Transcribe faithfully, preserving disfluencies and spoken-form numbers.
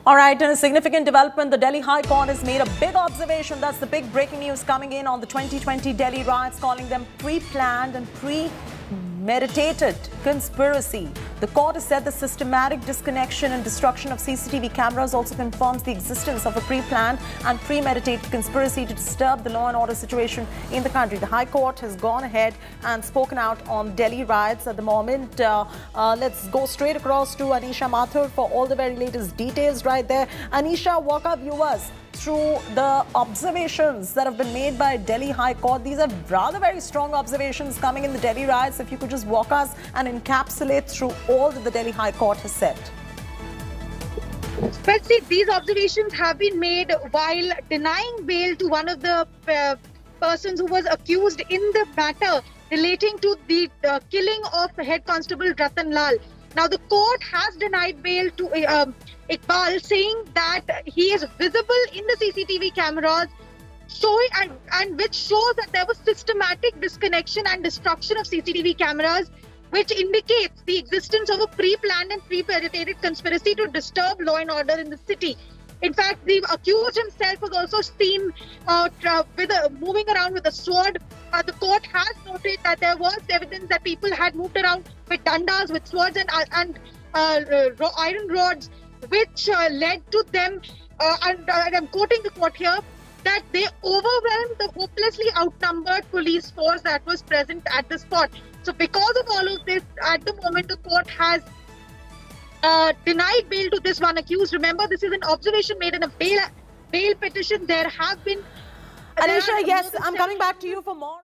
All right, in a significant development, the Delhi High Court has made a big observation. That's the big breaking news coming in on the twenty twenty Delhi riots, calling them pre-planned and premeditated conspiracy. The court has said the systematic disconnection and destruction of C C T V cameras also confirms the existence of a pre-planned and premeditated conspiracy to disturb the law and order situation in the country. The High Court has gone ahead and spoken out on Delhi riots at the moment. Uh, uh, let's go straight across to Anisha Mathur for all the very latest details right there. Anisha, walk our viewers through the observations that have been made by Delhi High Court. These are rather very strong observations coming in the Delhi riots. If you could just walk us and encapsulate through all that the Delhi High Court has said. Firstly, these observations have been made while denying bail to one of the uh, persons who was accused in the matter relating to the uh, killing of Head Constable Ratan Lal. Now, the court has denied bail to uh, Iqbal, saying that he is visible in the C C T V cameras, showing and, and which shows that there was systematic disconnection and destruction of C C T V cameras, which indicates the existence of a pre-planned and premeditated conspiracy to disturb law and order in the city. In fact, the accused himself was also seen uh, with a, moving around with a sword. Uh, the court has noted that there was evidence that people had moved around with dandas, with swords and, and uh, uh, iron rods, which uh, led to them, uh, and, uh, and I'm quoting the court here, that they overwhelmed the hopelessly outnumbered police force that was present at the spot. So because of all of this, at the moment, the court has uh, denied bail to this one accused. Remember, this is an observation made in a bail, bail petition. There have been... Anisha, yes, I'm coming back to you for more.